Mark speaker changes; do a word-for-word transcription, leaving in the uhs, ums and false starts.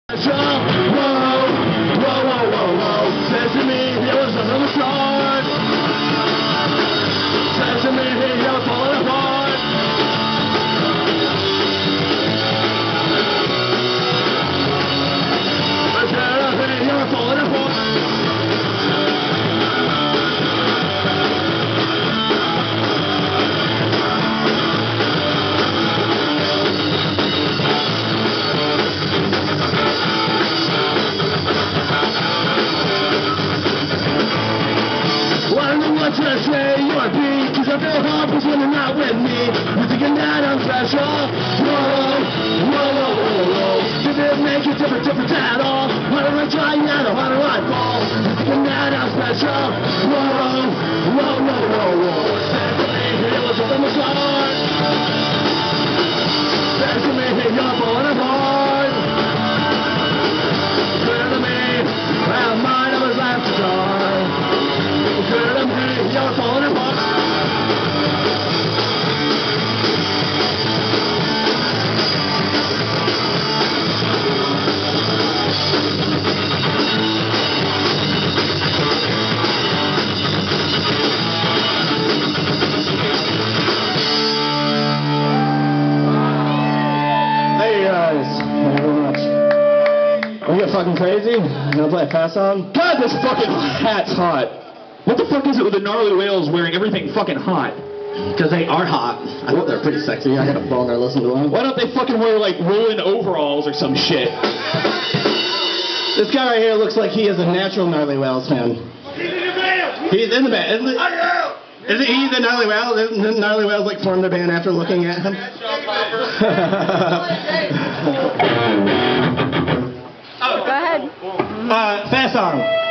Speaker 1: Whoa, whoa, whoa, whoa, whoa. Says to me, there was another start. Says to me, he was falling apart. Says to me, he was falling apart. What should I say you are beat? Cause I feel hopeless when you're not with me. You're thinking that I'm special. Whoa, whoa, whoa, whoa, whoa. Did it make a difference, difference at all? Why don't I try now? Why don't I fall? You're thinking that I'm special. Whoa, whoa, whoa, whoa, whoa. Said to me, it was from the start. Said to me, you're falling apart. Clear to me, well, mine I was left to die. Clear to me, you're falling apart. Hey guys, thank you very much. We get fucking crazy? You wanna play a fast song? God, this fucking hat's hot.
Speaker 2: What the fuck is it with the gnarly whales wearing everything fucking hot?
Speaker 1: Because they are hot. I thought they were pretty sexy. I got a boner listening to them.
Speaker 2: Why don't they fucking wear like woolen overalls or some shit?
Speaker 1: This guy right here looks like he is a natural Gnarly Whales fan.
Speaker 3: He's in the band!
Speaker 1: He's in the band, isn't it?
Speaker 3: I am!
Speaker 1: Isn't he the Gnarly Whales? Isn't the Gnarly Whales like formed their band after looking at him?
Speaker 4: Go ahead.
Speaker 1: uh, fast song.